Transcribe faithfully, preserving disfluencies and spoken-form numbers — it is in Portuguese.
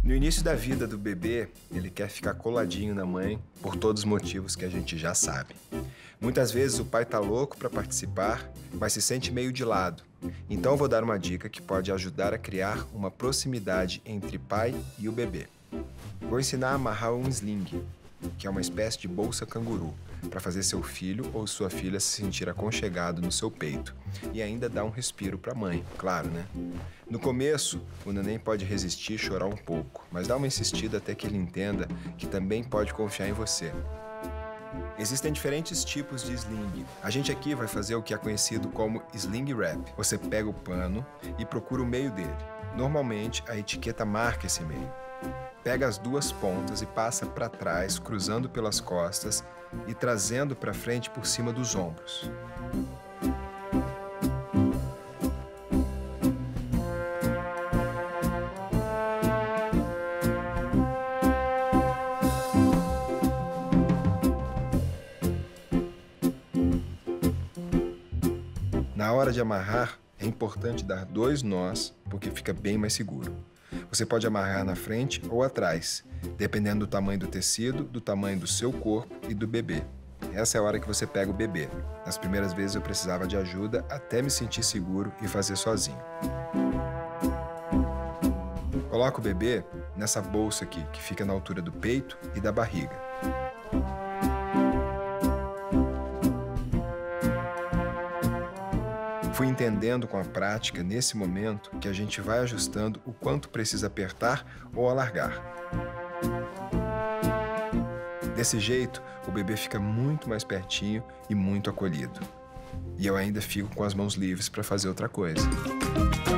No início da vida do bebê, ele quer ficar coladinho na mãe por todos os motivos que a gente já sabe. Muitas vezes o pai tá louco para participar, mas se sente meio de lado. Então eu vou dar uma dica que pode ajudar a criar uma proximidade entre pai e o bebê. Vou ensinar a amarrar um sling, que é uma espécie de bolsa canguru, para fazer seu filho ou sua filha se sentir aconchegado no seu peito e ainda dar um respiro para a mãe, claro, né? No começo, o neném pode resistir e chorar um pouco, mas dá uma insistida até que ele entenda que também pode confiar em você. Existem diferentes tipos de sling. A gente aqui vai fazer o que é conhecido como sling wrap. Você pega o pano e procura o meio dele. Normalmente, a etiqueta marca esse meio. Pega as duas pontas e passa para trás, cruzando pelas costas e trazendo para frente por cima dos ombros. Na hora de amarrar, é importante dar dois nós, porque fica bem mais seguro. Você pode amarrar na frente ou atrás, dependendo do tamanho do tecido, do tamanho do seu corpo e do bebê. Essa é a hora que você pega o bebê. Nas primeiras vezes eu precisava de ajuda até me sentir seguro e fazer sozinho. Coloca o bebê nessa bolsa aqui, que fica na altura do peito e da barriga. Fui entendendo com a prática, nesse momento, que a gente vai ajustando o quanto precisa apertar ou alargar. Desse jeito, o bebê fica muito mais pertinho e muito acolhido. E eu ainda fico com as mãos livres para fazer outra coisa.